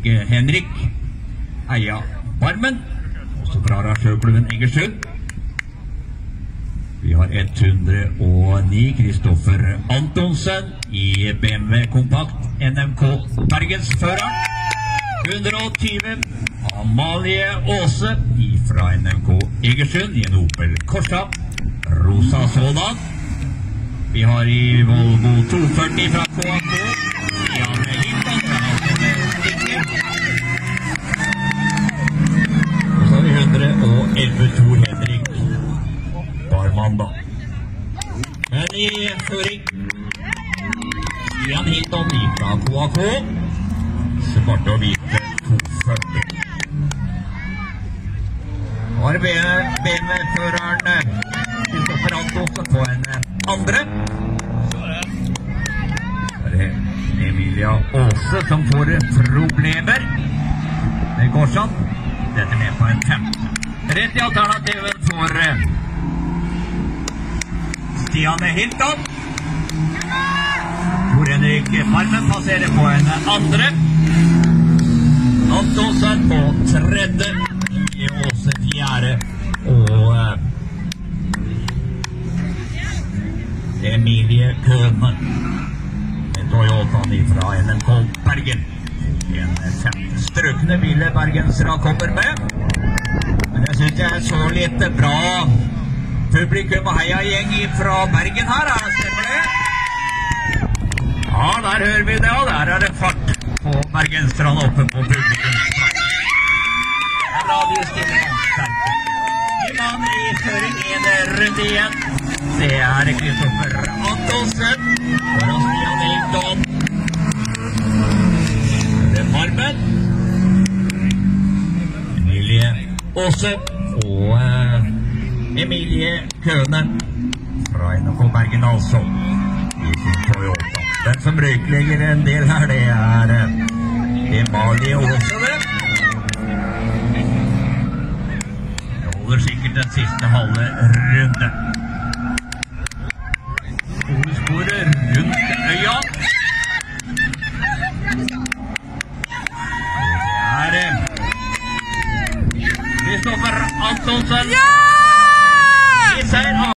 Henrik Eia Barmen, også fra arrangørklubben Egersund. Vi har 109 Kristoffer Antonsen i BMW Kompakt NMK Bergensføreren. 120 Amalie Åse fra NMK Egersund i en Opel Corsa Rosa sådan. Vi har i Volvo 240 fra KAK Janne Hilton fra Stikker. Og så har vi 111 Tor Henrik Barman da. Men i føring Jan Hilton fra KAK svarte og hvite 240. Har BMW-føreren Kristoffer Antonsen på en andre. Så er det Emilia Åse som får problemer med Korsan. Dette med på en 5. Rett i alternativen for Stiane Hilton. Tor Henrik Barmen passerer på en andre. Antonsen på tredje. Åse fjerde. Og Emilie Køhne med Toyotaen fra NMK Bergen. En 5 strøkne biler bergensere kommer med. Men jeg synes jeg så litt bra publikum og heiagjeng fra Bergen her. Stemmer det? Ja, der hører vi det, og der er det fart på bergenstrene oppe på publikum. Det er bra de stiller sterke. I mann i føring en runde igjen. Det er Kristoffer Antonsen foran Stian Hilton. Det er Barmen. Emilie Åse og Emilie Køhne fra NMK Bergen altså i sin Toyota. Den som røyklegger en del her, det er Emilie Åse det. Det holder sikkert den siste halve runde.